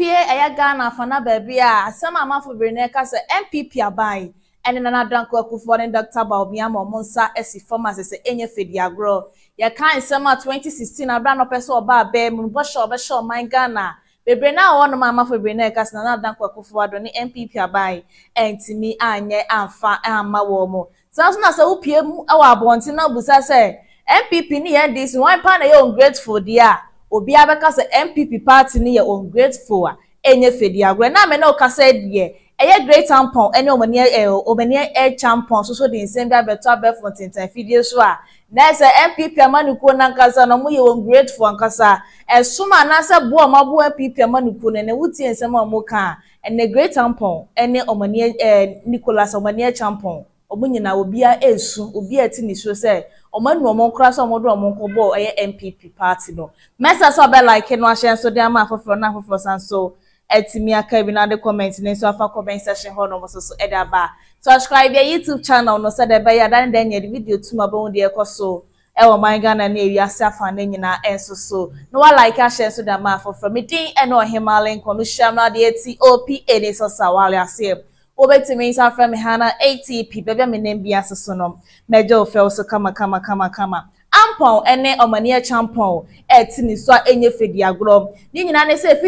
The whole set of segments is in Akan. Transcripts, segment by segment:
aya Ghana fana baby a asema amafo brene ka se NPP abai ene na danko akufo ne Dr. Baobiama omonsa esi former se enye fedi agro ya kan sema 2016 abra no pese oba be mu bo sho man Ghana bebre na wono amafo brene ka se na danko akufo ado ne NPP abai entimi anye amfa amma wo mo sanso na se upie mu awa abonti na busa se NPP ni ye this one pan na ye ungrateful dia obi abeka se NPP party ni ye ungrateful a enye fedi agro na me na okasa die eye great ampon ene omani champion so de nsem bia beto abefo tintan fidie so a na se NPP amanuko na nkasa no mo ye ungrateful nkasa esuma na se bo mabo NPP amanuko ne wutie nsem mo ka ene great ampon ene omani Nicholas omani champion omunyina obia esu obia ati ni so se omanu omonkra so omodo omonkobo eye NPP party no messa so be like no ahye so de ama afoforo na afoforo sanso etimi aka bi na de comment ne so afa comment section ho no so edaba subscribe your YouTube channel no so de be ya dan den ye video tuma ba won de ekoso e wo man Ghana na ewi ase afa na nyina enso so no wa like ahye so de ama afoforo me din e no himalen kono shamna de TOP ene so sawale ase obetimi sa fra me hana ATP bebe me nembia so no mejo fel so kama Ampong ene omani achiampong etini so enye fedi agro ni nyina ne se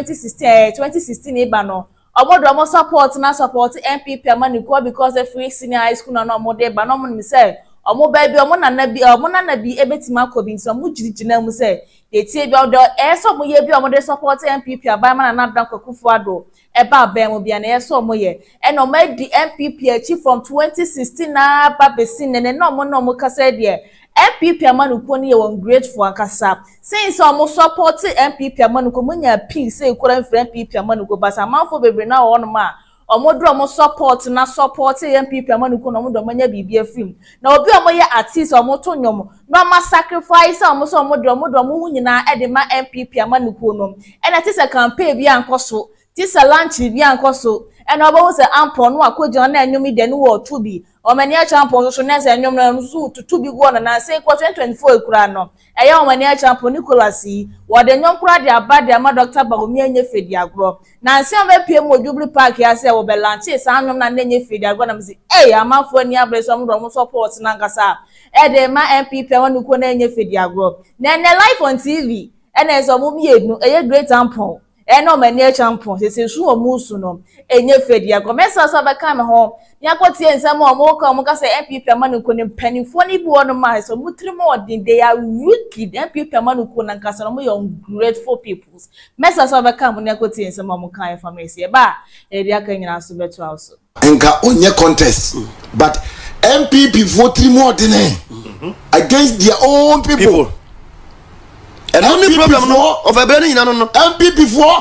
2016 eba no omodo mo support NPP amaniko because the free senior high school na no omodo eba no mo ni se omo ba bi omo na bi ebetima akobi nso mo jirigina mu se de tie bi odo so mo ye bi omo de support NPP aba ma na dan kwakufu ado eba ba mo bia na so mo ye eno ma di NPP achi from 2016 na ba besin ne no mo kasa de NPP amanuko ni ye ungrateful akasa since omo support NPP amanuko munya pin say kura mfre NPP amanuko basa amanfo bebre na wo no ma omo do support NPP amanuko no do manya bibia film na obi omo ye artist omo to nyom no ma sacrifice omo so omo do nyina e de ma NPP amanuko no e na tise campaign bi ankoso tise lunch bi ankoso e na obo se ampon no akojo na enyomi de no wo tubi omani achiampong so na se enyom na nso tutubi go na se 2024 ekura no eya omani achiampong Nicholas wo de nyom kura de abade ama Dr. Baobiama enye fedi agro na se am epie mo Jubilee Park ya se wo be lanche sa anyom na enye fedi agro na mzi amafo ani abreso mo support na ngasa e de ma NPP wanuko na enye fedi agro na live on TV ene so mo mienu eye great ampong eno mani achiampong se su omusu no enye fedi agro mesa so be ka me ho yakotie nsam omo ka se NPP amanuko ne panifo ni bi wono ma so mutrimo odin they are wicked NPP amanuko na nkasa no mo ungrateful people mesa so be ka mo yakotie nsam omo kan family e ba e dia kan nyina so beto house enka onye contest but NPP vote more against their own people. And only problem no of a burning no NPP for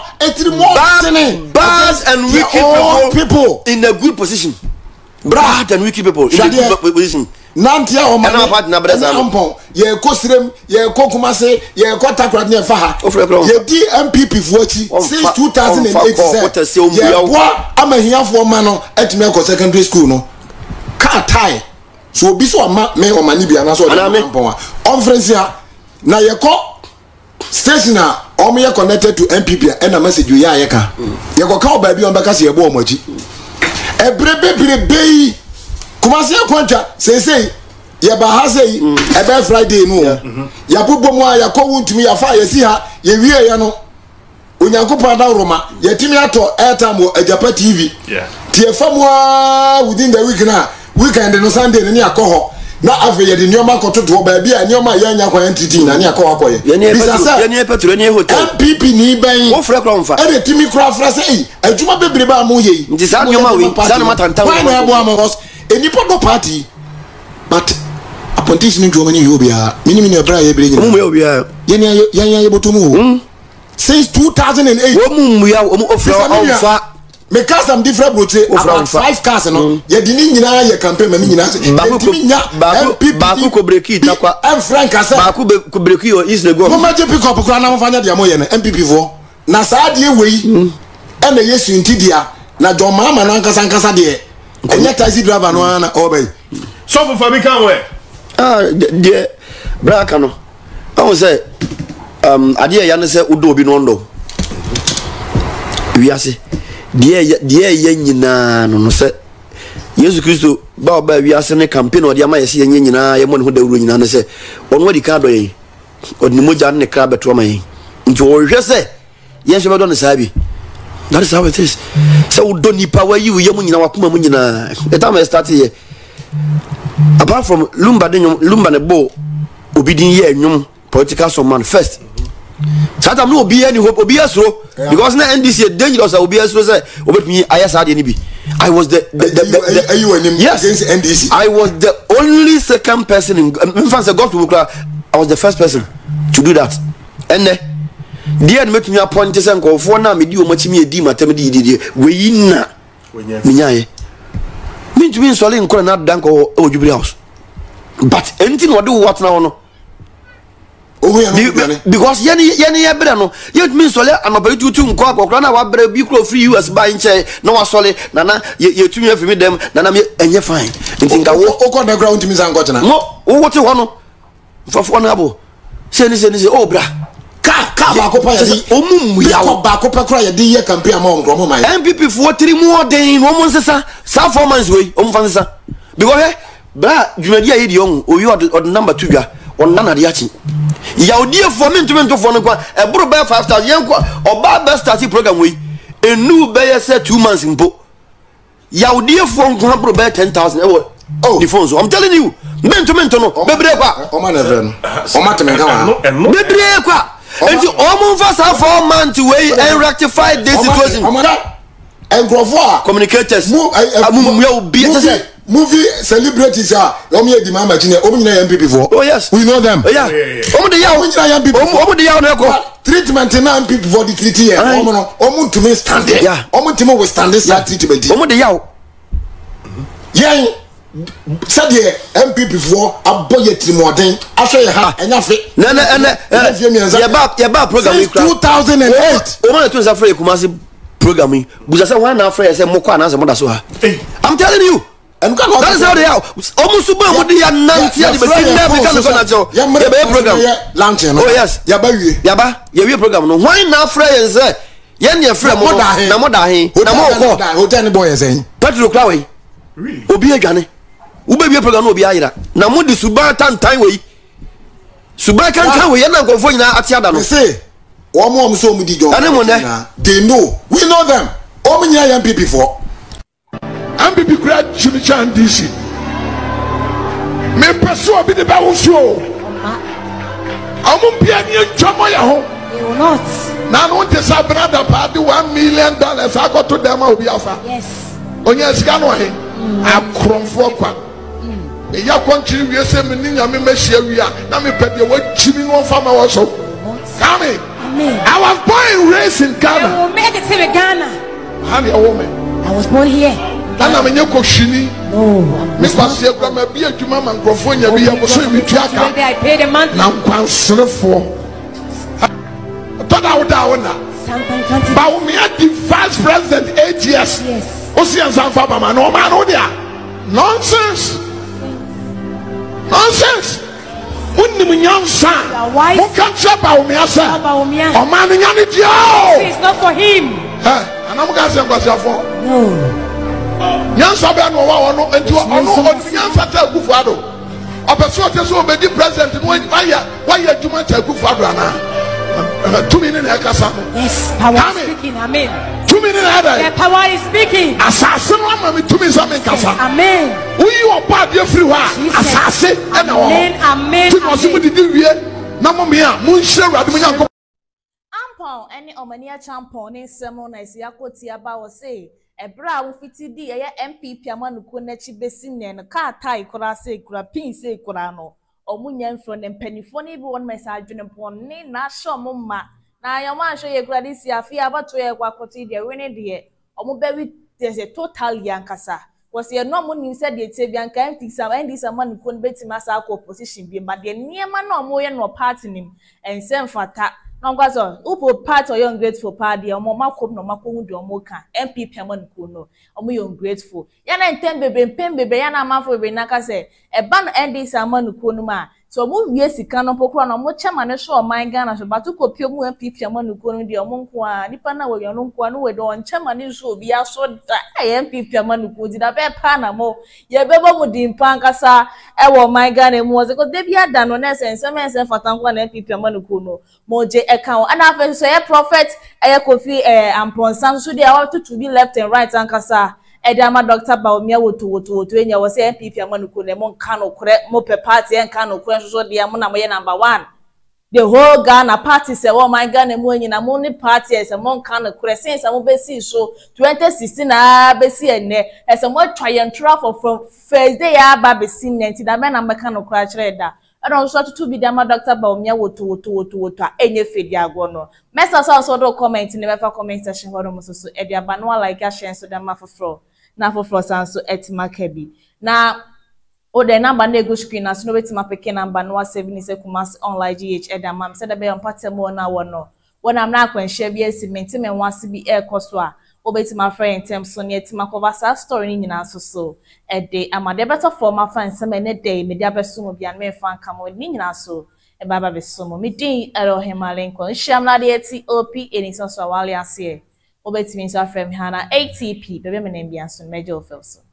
bad and wicked people in a good position. Bad and wicked people in a good position. Nantia o man na Ampong ye ko Sirem ye ko Kumasi ye ko Takrad ne fa ye di NPP fuachi since 2008 ye boa amahiafo man no etime ko secondary school no ka tie so obi so ma me o mani bia na so Ampong conference na ye ko station omo ye connected to NPP and a message you ya ka ye go ka oba bi on beka se ye bo omaji ebrebe Kumasi akwanta say ye ba ha say ebe Friday no ya bobomu a ya ko wuntumi ya fa ya si ha ye wie ye no onyankopon da roma ye timi ato airtime Ajapa TV tie famu within the week na weekend no Sunday ni akoho na ave ye de nyoma kototo ba bia nyoma ya nya kwa entity na ni akoho akoye ye petro ni hotel NPP ni ben wo frɛ kra mfa e de timi kra fra say adwuma bebre ba mo ye nti sa nyoma we sa no matanta why na abo amos any party but a politician in Germany yobia minimum ebra ye bre mu yobia ye botomu since 2008 wo mu ya wo ofra onfa me cars am different broche about 5 cars no ye di ni nyina ye campaign ma nyina ba ko breki takwa em frank asa ba ko breki yo is the go mo ma je pick up kura na mo fanya dia mo ye na MPP for na sa de wei e na yesu ntidia na John Mama na nkasa de onye taxi driver no na obey so for me can we de braka no I was say ade ya ne se udo obi no ndo we are say dear nyina no say Yesu Kristo ba we are saying campaign or the ama yesi nyina ye mo ne ho dawuro nyina ne say ono wadi ka do yen oni moja ne kra beto ma yen nti o hwe say yes be do ne sabi. That is how it is. So we don't need power you ye mo nyina wakoma mo nyina the time I start here apart from lumba ne bo obidin ye enwum political man first. Satan no obi any hope obi asro because na NDC dangerous obi asro say obetumi ayasa de ni bi. I was the yes, against NDC. I was the only second person in fact I was the first person to do that. And dear make me appoint this and go for now me do much me edi matem di we na minyaye me to be solid in corner dank or Jubilee House. But anything what do what now no because yani ebere no yet means sole anobere tutu nko akokra na wa bere bi kro free US buy nche na wa sole nana ye tumi afimi dem nana me enye fine ntinka wo okọ na ground timi san kochena no wo wote ho no fafo na abo se ni oh bra ka ba ko pa ye omum ya ba ko pa kra ye di ye campaign ma on gromo mai NPP for 3 more day no mo nsesa sa 4 months wey o mfa nsesa because bra dwumadi aye di on o you the number 2 bia on nana de achi Yaudi for me to for no e bro be 5,000 yenko oba be start program we enu be say 2 months impo Yaudi for nko bro be 10,000 oh the phones I'm telling you mento no bebre kwa o ma na vre no o ma te menka wa bebre kwa enti o mo fa sa 4 months we and rectify this situation communicators movie celebrities are omo di mama chine omo nyina MPP for oh yes we know them yeah omo de yawo nyina MPP omo de yawo na ko treatment na MPP for the treaty here omo to me stand there omo timo we stand this treatment omo de yawo yen said MPP for aboye trimodin ahwe ye ha enyafe ya ba program 2008 omo na tun sa free Kumasi programming buza say one na free say moko ananse mo da so ha I'm telling you and that is how they are almost super what they are nanti and the program launch oh yes yaba we program no why na free say yen ye free mo na mo da hin na mo ko hotel boy say Petro Clawe really obi adwane wo be program no obi ayira na mo di suba tantan we suba kan we na nkofo nyina atiada no say omo so mu di job they know we know them omo nya MPP for MPP grad Chimichan DC me peso obi de ba wo so pia ni twamo ya ho they will not na no te sa brother pa de $1 million I got to them obi afa yes onya sika no he akromfo kwa e ya kwanchiri wie se me ninya me mehia wia na me pede wa chimi no fa ma wo so come amen I was born and raised in Ghana I will make it to Ghana how a woman I was born here Ana menye ko shini no me kwase agama bi adwuma man krofo nya bi ya mo so mi tuaka I paid the month na kwansrefo tada woda wona ba wo me the vice president 8 years yes o si ansan fa ba ma no ma no dia nonsense unni munyansa mo kan chapa wo me asa o ma no nya ne dia it's not for him anam ga se kwase afo no Nyansa be no wa no enti ono nyansa ta gufu ado opeso te so be di president no why adwuma ta gufu ado ana 2 minutes na kasa yes power is speaking amen 2 minutes na the power is speaking asase no ama me 2 minutes am kasa amen we oba de free wa asase e na wo amen ti no so mu di wie na mo me a mo nhire wade mo nyanko Ampong any omane achampong ne semo na isi akoti aba wo say ebra wo fiti di ye MPP amanuko na chi besi ne no ka tai kura se kura pin se kura no omunya mfro ne mpanifo ne bi won mesa adwene pon ne na sho mo ma na ya wan sho ye kura di si afi abato ye kwa koti de we ne de omu be wi total yankasa was ye no mo nim said ye te bi anka NDC amanuko ne betima sa ko opposition bi ma de niema na omo ye no party nim ensem fata Nongwazo, upo part or young grateful party, or more makom no makomu do moka, MPP amanuko no, or muy ungrateful. Yana pen bebe yana mafo benaka say, a ban NDC amanuko no ma, so mo wie sika no pokro na mo chema ne so man Ghana so batu kopio mu NPP amanuko no de mo nko a nipa na wo no nko a no we do on chema ne so obi aso da NPP amanuko di da be pa na mo ye bebo mu di mpa nkasa e wo man Ghana mu wo ko de bia da no na sense fatanko na NPP amanuko no mo je account and after so ye prophet e Kofi Ampon so de a to be left and right ankasa Edama Dr. Baumia woto enya wo say NPP amanuko ne mo nka no kore mo pe party nka no kore so de mo na mo ye number 1 the whole Ghana party say oh my Ghana mo nyina mo ni party say mo nka no kore since mo be see so 2016 na be see ene say mo try and travel from first day ya ba be see nti da me na me ka no kore kire da and so to be Edama Dr. Baumia woto enye fedi agwo no message also do comment ne be fa comment section ho no so ediaba no like share so da ma foforo na for sanso etima kebi na o de number na go screen na so no wetima peke number no 7 is Kumasi online GH edam am said be on pattern na wono wona am na akwanhia bi esiment me wase bi ekoso a obetima friend tem so ne etima cover sa story ni nyina so ede amade better for ma fan sem ene dey me dia beso bi an me fan kam ni nyina so e baba beso mo me din erohemalenko nham na de TOP eni so so wale ase obetimi so afrem hana ATP bebe me na bia so mejo felso